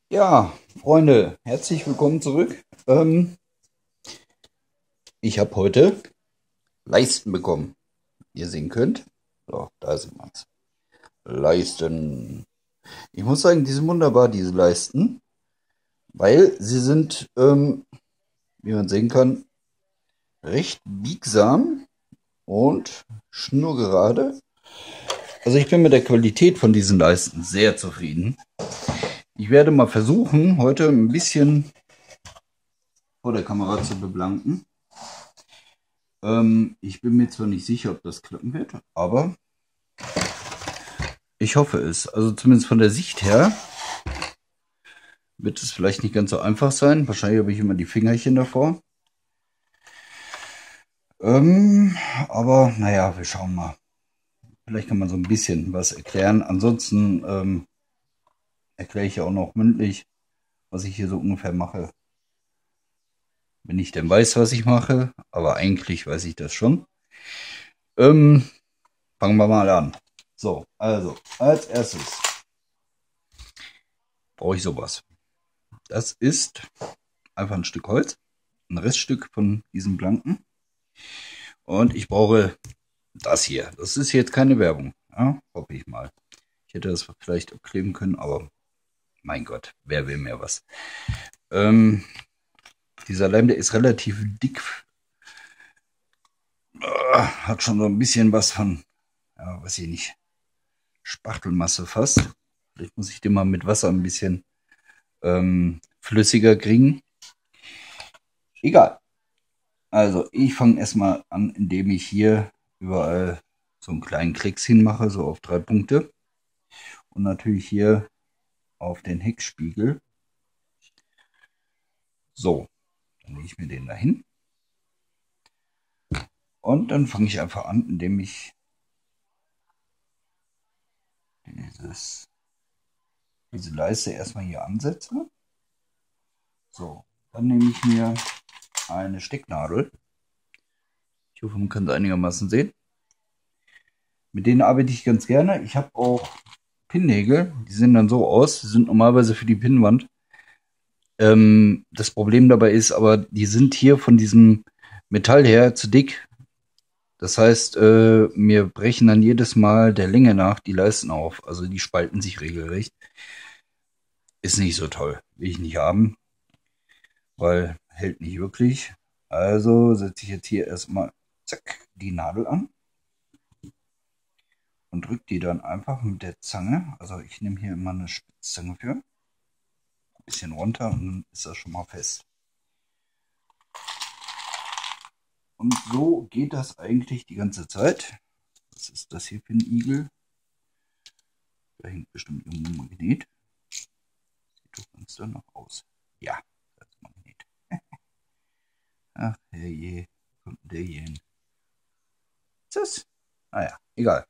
Ja, Freunde, herzlich willkommen zurück. Ich habe heute Leisten bekommen. Wie ihr sehen könnt. So, da sieht man's. Leisten. Ich muss sagen, die sind wunderbar, diese Leisten, weil sie sind, wie man sehen kann, recht biegsam und schnurgerade. Also ich bin mit der Qualität von diesen Leisten sehr zufrieden. Ich werde mal versuchen, heute ein bisschen vor der Kamera zu beblanken. Ich bin mir zwar nicht sicher, ob das klappen wird, aber ich hoffe es. Also zumindest von der Sicht her wird es vielleicht nicht ganz so einfach sein. Wahrscheinlich habe ich immer die Fingerchen davor. Aber naja, wir schauen mal. Vielleicht kann man so ein bisschen was erklären. Ansonsten erkläre ich ja auch noch mündlich, was ich hier so ungefähr mache. Wenn ich denn weiß, was ich mache, aber eigentlich weiß ich das schon. Ähm, Fangen wir mal an. So, also als erstes brauche ich sowas. Das ist einfach ein Stück Holz, ein Reststück von diesem Blanken. Und ich brauche das hier. Das ist jetzt keine Werbung. Ja, hoffe ich mal. Ich hätte das vielleicht abkleben können, aber mein Gott, wer will mehr was? Dieser Leim, der ist relativ dick. Hat schon so ein bisschen was von, ja, weiß ich nicht, Spachtelmasse fast. Vielleicht muss ich den mal mit Wasser ein bisschen flüssiger kriegen. Egal. Also ich fange erstmal an, indem ich hier überall so einen kleinen Klecks hinmache, so auf 3 Punkte. Und natürlich hier auf den Heckspiegel. So, dann lege ich mir den dahin. Und dann fange ich einfach an, indem ich diese Leiste erstmal hier ansetze. So, dann nehme ich mir eine Stecknadel. Ich hoffe, man kann es einigermaßen sehen. Mit denen arbeite ich ganz gerne. Ich habe auch Pinnnägel. Die sehen dann so aus. Die sind normalerweise für die Pinnwand. Das Problem dabei ist aber, die sind hier von diesem Metall her zu dick. Das heißt, mir brechen dann jedes Mal der Länge nach die Leisten auf. Also die spalten sich regelrecht. Ist nicht so toll. Will ich nicht haben, weil hält nicht wirklich. Also setze ich jetzt hier erstmal zack die Nadel an und drücke die dann einfach mit der Zange. Also ich nehme hier immer eine Spitzzange für. Ein bisschen runter und dann ist das schon mal fest. Und so geht das eigentlich die ganze Zeit. Was ist das hier für ein Igel? Da hängt bestimmt irgendwo ein Magnet. Sieht doch ganz danach aus. Ja, das ist ein Magnet. Ach herrje, kommt der hier hin? Was ist das? Naja, egal.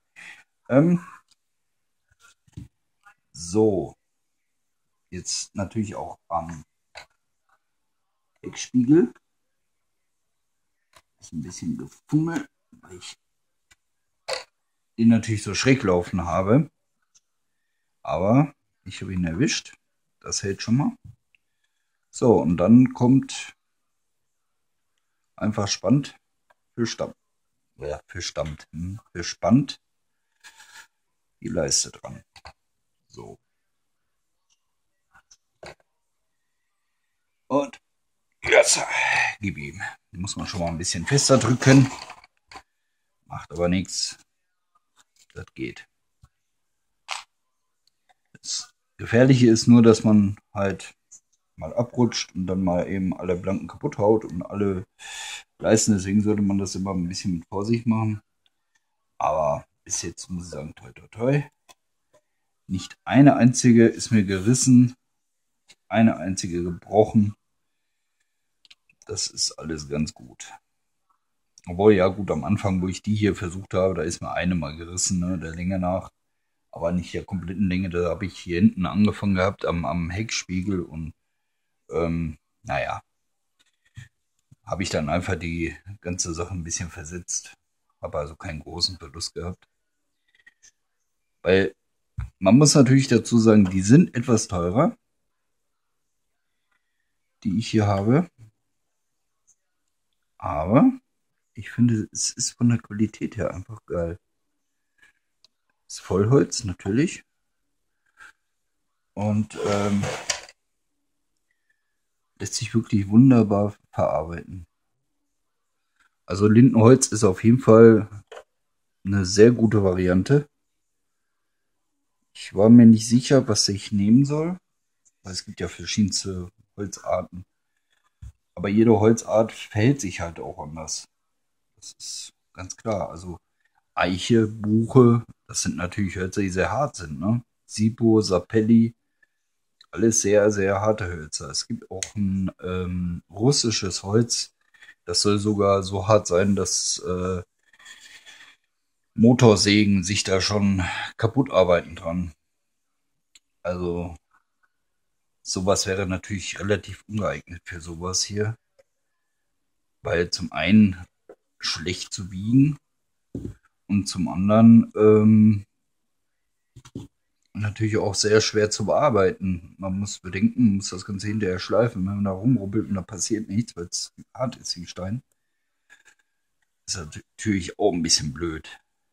So, jetzt natürlich auch am Heckspiegel. Ist ein bisschen gefummelt, weil ich den natürlich so schräg laufen habe. Aber ich habe ihn erwischt. Das hält schon mal. So, und dann kommt einfach spannend für Stamm. Ja, für stammt. Für spannt die Leiste dran. So. Und jetzt gib ihm. Den muss man schon mal ein bisschen fester drücken. Macht aber nichts. Das geht. Das Gefährliche ist nur, dass man halt mal abrutscht und dann mal eben alle Blanken kaputt haut und alle Leisten. Deswegen sollte man das immer ein bisschen mit Vorsicht machen. Aber bis jetzt muss ich sagen, toi toi toi. Nicht eine einzige ist mir gerissen. Eine einzige gebrochen. Das ist alles ganz gut. Obwohl, ja gut, am Anfang, wo ich die hier versucht habe, da ist mir eine mal gerissen, ne, der Länge nach. Aber nicht der kompletten Länge. Da habe ich hier hinten angefangen gehabt am Heckspiegel und naja, habe ich dann einfach die ganze Sache ein bisschen versetzt. Habe also keinen großen Verlust gehabt. Weil man muss natürlich dazu sagen, die sind etwas teurer. die ich hier habe. Aber ich finde, es ist von der Qualität her einfach geil. Das ist Vollholz natürlich. Und lässt sich wirklich wunderbar verarbeiten. Also Lindenholz ist auf jeden Fall eine sehr gute Variante. Ich war mir nicht sicher, was ich nehmen soll, weil es gibt ja verschiedenste Holzarten. Aber jede Holzart verhält sich halt auch anders. Das ist ganz klar. Also Eiche, Buche, das sind natürlich Hölzer, die sehr hart sind, ne? Sipo, Sapelli, alles sehr, sehr harte Hölzer. Es gibt auch ein russisches Holz, das soll sogar so hart sein, dass Motorsägen sich da schon kaputt arbeiten dran. Also sowas wäre natürlich relativ ungeeignet für sowas hier, weil zum einen schlecht zu biegen und zum anderen natürlich auch sehr schwer zu bearbeiten. Man muss bedenken, man muss das Ganze hinterher schleifen. Wenn man da rumrubbelt und da passiert nichts, weil es hart ist wie Stein, ist das natürlich auch ein bisschen blöd.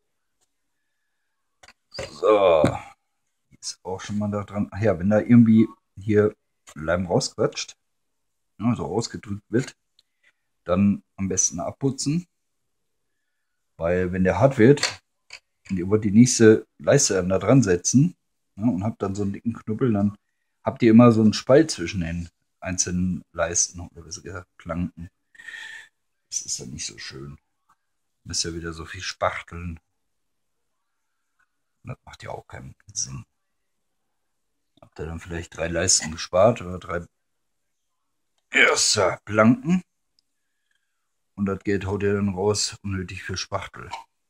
So, ist auch schon mal da dran. Ach ja, wenn da irgendwie hier Leim rausquatscht, also rausgedrückt wird, dann am besten abputzen, weil wenn der hart wird und ihr wollt die nächste Leiste da dran setzen, ja, und habt dann so einen dicken Knubbel, dann habt ihr immer so einen Spalt zwischen den einzelnen Leisten oder besser gesagt Planken. Das ist dann nicht so schön. Müsst ihr wieder so viel spachteln. Das macht ja auch keinen Sinn. Habt ihr dann vielleicht 3 Leisten gespart oder 3 erste Planken. Und das Geld haut ihr dann raus, unnötig für Spachtel.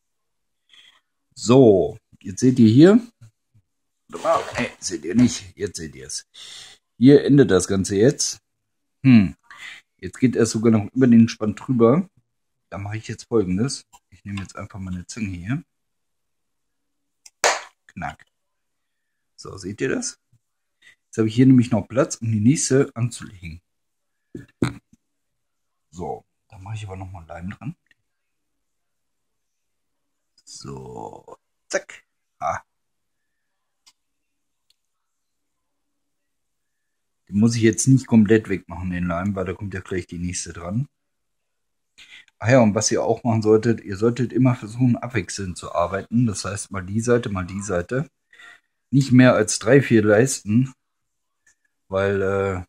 So, jetzt seht ihr hier. Seht ihr nicht, jetzt seht ihr es. Hier endet das Ganze jetzt. Jetzt geht er sogar noch über den Spann drüber. Da mache ich jetzt Folgendes. Ich nehme jetzt einfach meine Zange hier. Knack. So, seht ihr das? Jetzt habe ich hier nämlich noch Platz, um die nächste anzulegen. So, da mache ich aber nochmal Leim dran. So, zack. Den muss ich jetzt nicht komplett wegmachen, den Leim, weil da kommt ja gleich die nächste dran. Ach ja, und was ihr auch machen solltet, ihr solltet immer versuchen, abwechselnd zu arbeiten. Das heißt, mal die Seite, mal die Seite. Nicht mehr als 3, 4 Leisten, weil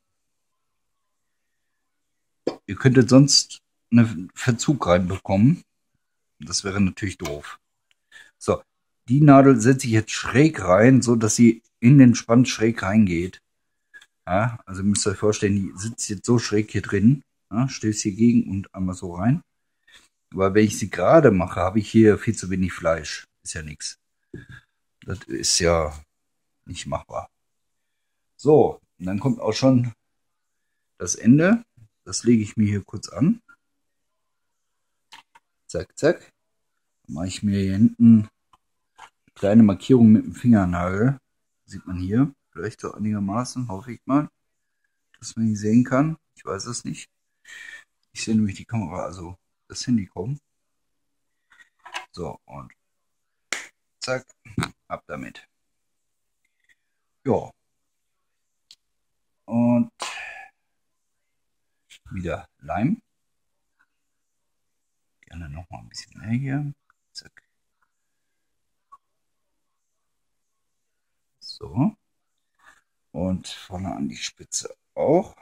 ihr könntet sonst einen Verzug reinbekommen. Das wäre natürlich doof. So, die Nadel setze ich jetzt schräg rein, so dass sie in den Spann schräg reingeht. Ja, also müsst ihr euch vorstellen, die sitzt jetzt so schräg hier drin, ja, stößt hier gegen und einmal so rein. Aber wenn ich sie gerade mache, habe ich hier viel zu wenig Fleisch. Ist ja nichts. Das ist ja nicht machbar. So, und dann kommt auch schon das Ende. Das lege ich mir hier kurz an. Zack, zack. Dann mache ich mir hier hinten eine kleine Markierung mit dem Fingernagel. Sieht man hier. Vielleicht so einigermaßen, hoffe ich mal, dass man die sehen kann. Ich weiß es nicht. Ich sehe nämlich die Kamera, also das Handy kommen. So, und zack, ab damit. Ja. Und wieder Leim. Gerne noch mal ein bisschen mehr hier. Zack. So. Und vorne an die Spitze auch.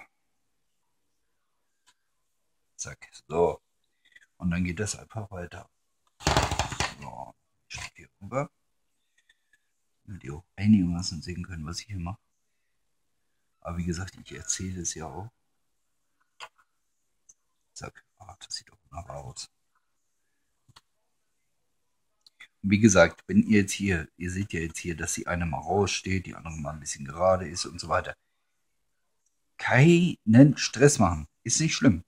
Zack. So. Und dann geht das einfach weiter. So. Ich schreibe hier rüber. Damit ihr auch einigermaßen sehen können, was ich hier mache. Aber wie gesagt, ich erzähle es ja auch. Zack. Ah, das sieht doch wunderbar aus. Und wie gesagt, wenn ihr jetzt hier, ihr seht ja jetzt hier, dass die eine mal raussteht, die andere mal ein bisschen gerade ist und so weiter. Keinen Stress machen. Ist nicht schlimm.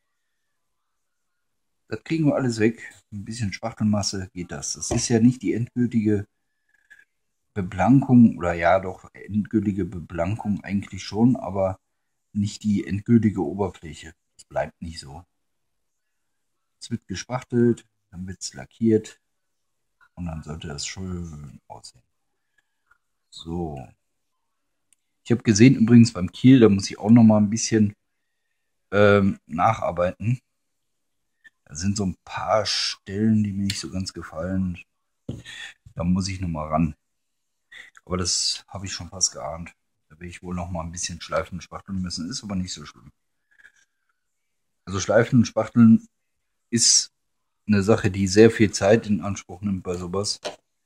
Das kriegen wir alles weg. Ein bisschen Spachtelmasse geht das. Das ist ja nicht die endgültige Beblankung oder ja doch endgültige Beblankung eigentlich schon, aber nicht die endgültige Oberfläche. Es bleibt nicht so. Es wird gespachtelt, dann wird es lackiert und dann sollte das schön aussehen. So. Ich habe gesehen, übrigens beim Kiel, da muss ich auch noch mal ein bisschen nacharbeiten. Da sind so ein paar Stellen, die mir nicht so ganz gefallen. Da muss ich noch mal ran. Aber das habe ich schon fast geahnt. Da werde ich wohl noch mal ein bisschen schleifen und spachteln müssen. Ist aber nicht so schlimm. Also schleifen und spachteln ist eine Sache, die sehr viel Zeit in Anspruch nimmt bei sowas.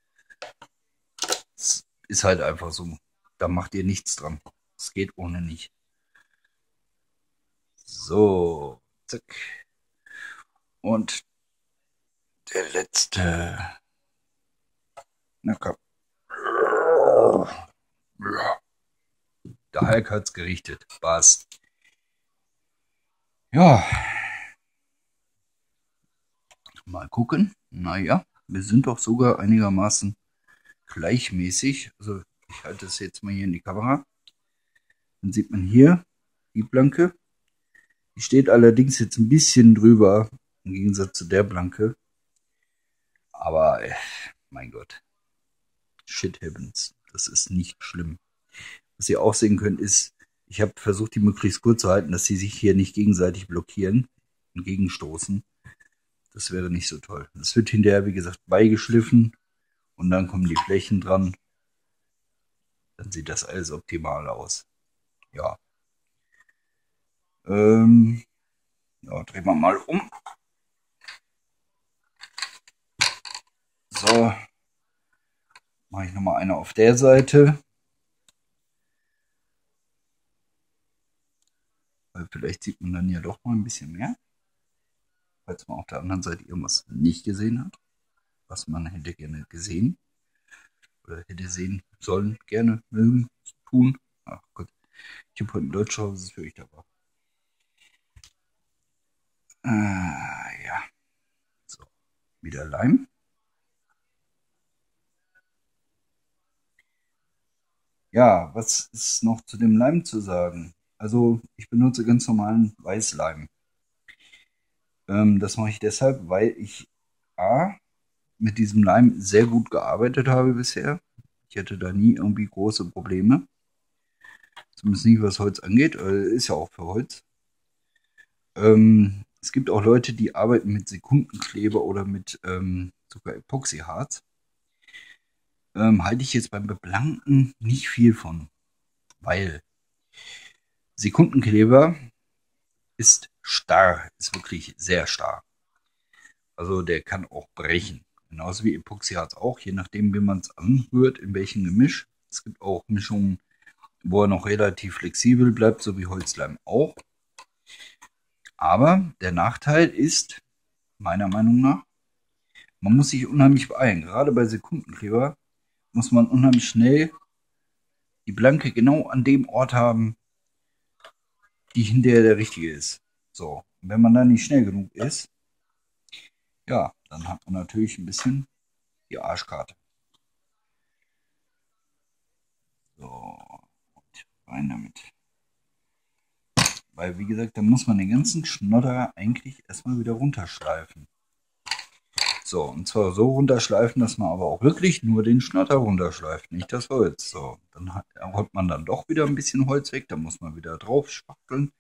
Es ist halt einfach so. Da macht ihr nichts dran. Es geht ohne nicht. So, zack. Und der letzte. Na komm. Der Hulk hat's gerichtet. Passt. Ja. Mal gucken. Naja, wir sind doch sogar einigermaßen gleichmäßig. Also ich halte es jetzt mal hier in die Kamera. Dann sieht man hier die Blanke. Die steht allerdings jetzt ein bisschen drüber im Gegensatz zu der Blanke. Aber mein Gott. Shit happens. Das ist nicht schlimm. Was ihr auch sehen könnt ist, ich habe versucht, die möglichst kurz zu halten, dass sie sich hier nicht gegenseitig blockieren und gegenstoßen. Das wäre nicht so toll. Das wird hinterher, wie gesagt, beigeschliffen und dann kommen die Flächen dran. Dann sieht das alles optimal aus. Ja. Ja, drehen wir mal um. So. Mache ich nochmal eine auf der Seite. Weil vielleicht sieht man dann ja doch mal ein bisschen mehr. Falls man auf der anderen Seite irgendwas nicht gesehen hat. Was man hätte gerne gesehen. Oder hätte sehen sollen, gerne, mögen, tun. Ach Gott. Ich habe heute ein Deutschhaus, das ist fürchterbar. Ja. So. Wieder Leim. Ja, was ist noch zu dem Leim zu sagen? Also, ich benutze ganz normalen Weißleim. Das mache ich deshalb, weil ich A, mit diesem Leim sehr gut gearbeitet habe bisher. Ich hatte da nie irgendwie große Probleme. Zumindest nicht, was Holz angeht. Ist ja auch für Holz. Es gibt auch Leute, die arbeiten mit Sekundenkleber oder mit sogar Epoxyharz. Halte ich jetzt beim Beblanken nicht viel von. Weil Sekundenkleber ist starr, ist wirklich sehr starr. Also der kann auch brechen. Genauso wie Epoxyharz auch, je nachdem, wie man es anrührt, in welchem Gemisch. Es gibt auch Mischungen, wo er noch relativ flexibel bleibt, so wie Holzleim auch. Aber der Nachteil ist, meiner Meinung nach, man muss sich unheimlich beeilen. Gerade bei Sekundenkleber muss man unheimlich schnell die Blanke genau an dem Ort haben, die hinterher der richtige ist. So, und wenn man da nicht schnell genug ist, ja, dann hat man natürlich ein bisschen die Arschkarte. So, und rein damit. Weil, wie gesagt, da muss man den ganzen Schnodder eigentlich erstmal wieder runterschleifen. So, und zwar so runterschleifen, dass man aber auch wirklich nur den Schnodder runterschleift, nicht das Holz. So, dann räumt man dann doch wieder ein bisschen Holz weg, da muss man wieder drauf spachteln.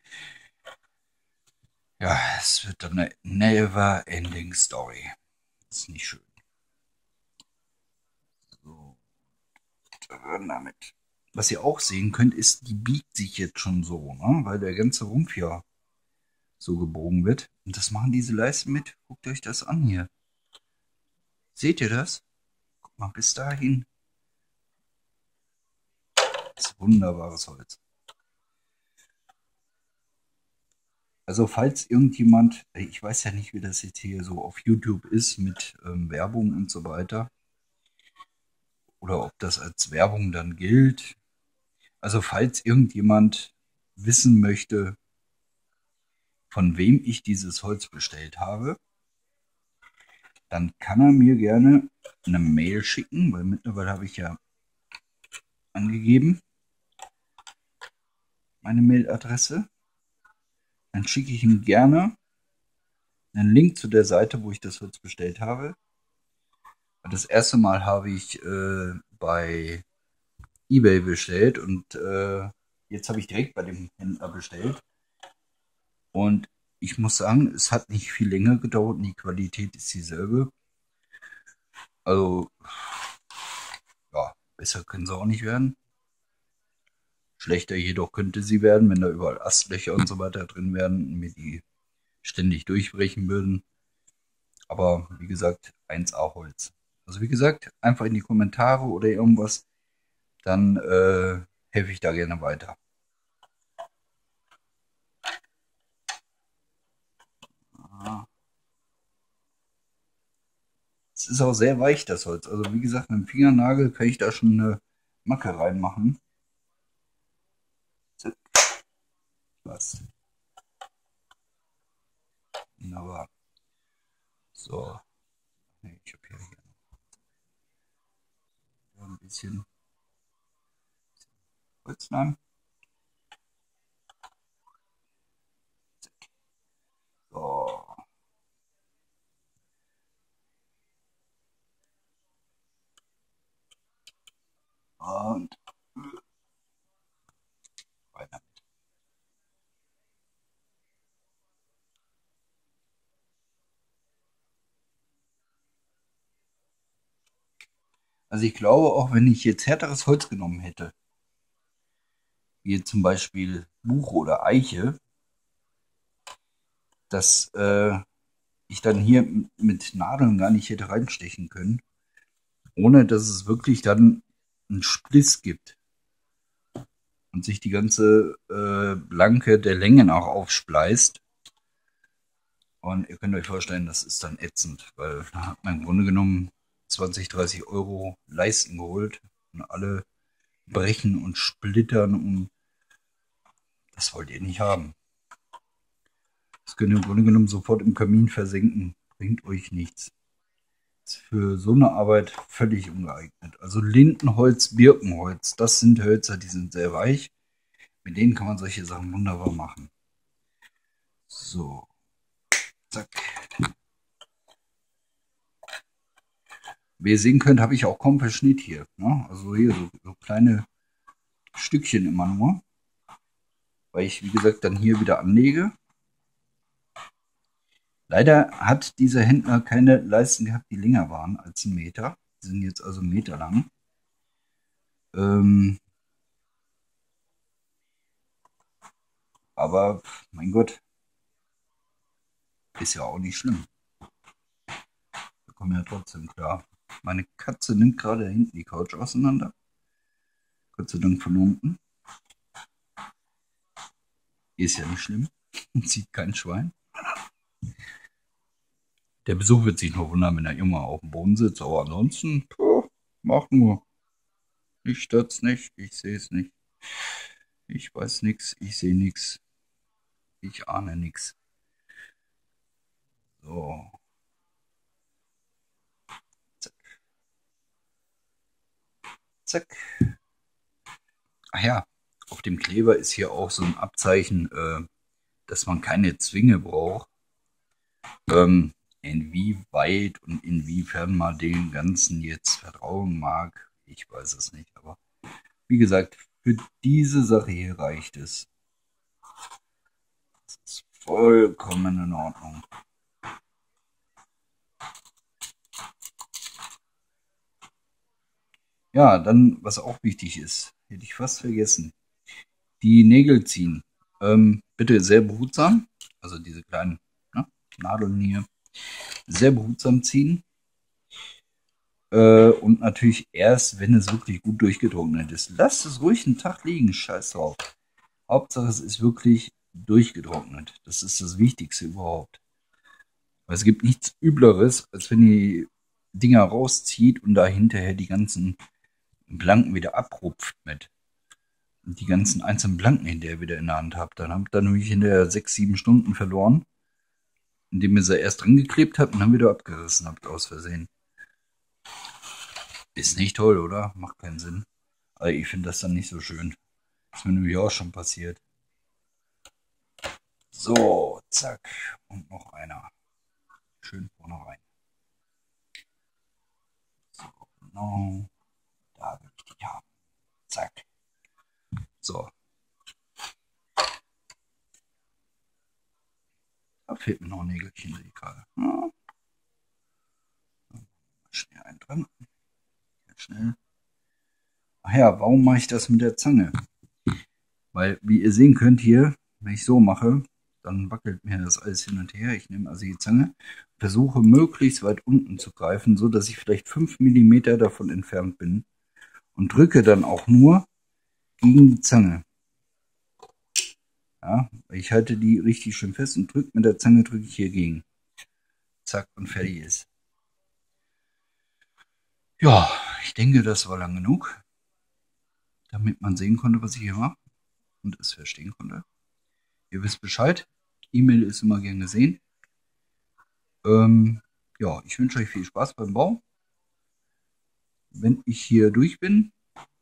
Ja, es wird dann eine never-ending Story. Das ist nicht schön. So, damit. Was ihr auch sehen könnt, ist, die biegt sich jetzt schon so, ne? Weil der ganze Rumpf ja so gebogen wird. Und das machen diese Leisten mit. Guckt euch das an hier. Seht ihr das? Guck mal bis dahin. Das ist wunderbares Holz. Also falls irgendjemand, ich weiß ja nicht, wie das jetzt hier so auf YouTube ist mit Werbung und so weiter. Oder ob das als Werbung dann gilt. Also falls irgendjemand wissen möchte, von wem ich dieses Holz bestellt habe, dann kann er mir gerne eine Mail schicken, weil mittlerweile habe ich ja angegeben. meine Mailadresse. Dann schicke ich ihm gerne einen Link zu der Seite, wo ich das Holz bestellt habe. Das erste Mal habe ich bei eBay bestellt und jetzt habe ich direkt bei dem Händler bestellt. Und ich muss sagen, es hat nicht viel länger gedauert und die Qualität ist dieselbe. Also, ja, besser können sie auch nicht werden. Schlechter jedoch könnte sie werden, wenn da überall Astlöcher und so weiter drin wären und mir die ständig durchbrechen würden. Aber wie gesagt, 1A Holz. Also wie gesagt, einfach in die Kommentare oder irgendwas, dann helfe ich da gerne weiter. Es ist auch sehr weich, das Holz. Also wie gesagt, mit dem Fingernagel kann ich da schon eine Macke reinmachen. Zack. Was? Wunderbar. So. Nee, ich habe hier ein bisschen Holzleim. So. Und weiter. Also ich glaube, auch wenn ich jetzt härteres Holz genommen hätte, wie zum Beispiel Buche oder Eiche, dass ich dann hier mit Nadeln gar nicht hätte reinstechen können, ohne dass es wirklich dann einen Spliss gibt und sich die ganze Blanke der Längen auch aufspleißt. Und ihr könnt euch vorstellen, das ist dann ätzend, weil da hat man im Grunde genommen 20, 30 Euro Leisten geholt und alle brechen und splittern und das wollt ihr nicht haben. Das könnt ihr im Grunde genommen sofort im Kamin versenken. Bringt euch nichts. Ist für so eine Arbeit völlig ungeeignet. Also Lindenholz, Birkenholz, das sind Hölzer, die sind sehr weich. Mit denen kann man solche Sachen wunderbar machen. So. Zack. Wie ihr sehen könnt, habe ich auch kaum Verschnitt hier. Ne? Also hier so kleine Stückchen immer nur. Weil ich, wie gesagt, dann hier wieder anlege. Leider hat dieser Händler keine Leisten gehabt, die länger waren als 1 Meter. Die sind jetzt also 1 Meter lang. Aber mein Gott, ist ja auch nicht schlimm. Wir kommen ja trotzdem klar. Meine Katze nimmt gerade hinten die Couch auseinander. Gott sei Dank von unten. Ist ja nicht schlimm. Sieht kein Schwein. Der Besuch wird sich nur wundern, wenn er immer auf dem Boden sitzt. Aber ansonsten, mach nur. Ich stört's nicht, ich sehe es nicht. Ich weiß nichts, ich sehe nichts. Ich ahne nichts. So. Zack. Zack. Ach ja, auf dem Kleber ist hier auch so ein Abzeichen, dass man keine Zwinge braucht. Inwieweit und inwiefern man dem Ganzen jetzt vertrauen mag, ich weiß es nicht. Aber wie gesagt, für diese Sache hier reicht es. Das ist vollkommen in Ordnung. Ja, dann, was auch wichtig ist, hätte ich fast vergessen. Die Nägel ziehen. Bitte sehr behutsam. Also diese kleinen, ne, Nadeln hier. Sehr behutsam ziehen. Und natürlich erst, wenn es wirklich gut durchgetrocknet ist. Lasst es ruhig einen Tag liegen, scheiß drauf. Hauptsache, es ist wirklich durchgetrocknet. Das ist das Wichtigste überhaupt. Weil es gibt nichts Übleres, als wenn ihr die Dinger rauszieht und da hinterher die ganzen Blanken wieder abrupft mit. Und die ganzen einzelnen Blanken hinterher wieder in der Hand habt. Dann habt ihr nämlich hinterher 6, 7 Stunden verloren, indem ihr sie erst dran geklebt habt und dann wieder abgerissen habt aus Versehen. Ist nicht toll, oder? Macht keinen Sinn. Aber ich finde das dann nicht so schön. Ist mir nämlich auch schon passiert. So, zack. Und noch einer. Schön vorne rein. So, genau. Da will ich die haben. Zack. So. Da fehlt mir noch ein Nägelchen, sehe ich gerade. Ja. Schnell einen dran. Schnell. Ach ja, warum mache ich das mit der Zange? Weil, wie ihr sehen könnt hier, wenn ich so mache, dann wackelt mir das alles hin und her. Ich nehme also die Zange, versuche möglichst weit unten zu greifen, so dass ich vielleicht 5 mm davon entfernt bin und drücke dann auch nur gegen die Zange. Ja, ich halte die richtig schön fest und drücke mit der Zange, drücke ich hier gegen. Zack, und fertig ist. Ja, ich denke, das war lang genug, damit man sehen konnte, was ich hier mache und es verstehen konnte. Ihr wisst Bescheid. E-Mail ist immer gern gesehen. Ja, ich wünsche euch viel Spaß beim Bau. Wenn ich hier durch bin,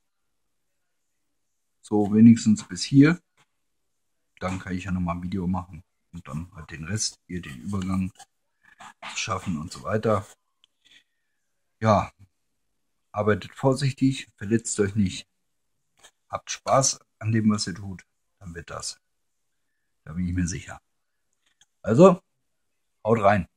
so wenigstens bis hier, dann kann ich ja nochmal ein Video machen und dann halt den Rest, hier den Übergang zu schaffen und so weiter. Ja, arbeitet vorsichtig, verletzt euch nicht. Habt Spaß an dem, was ihr tut, dann wird das. Da bin ich mir sicher. Also, haut rein.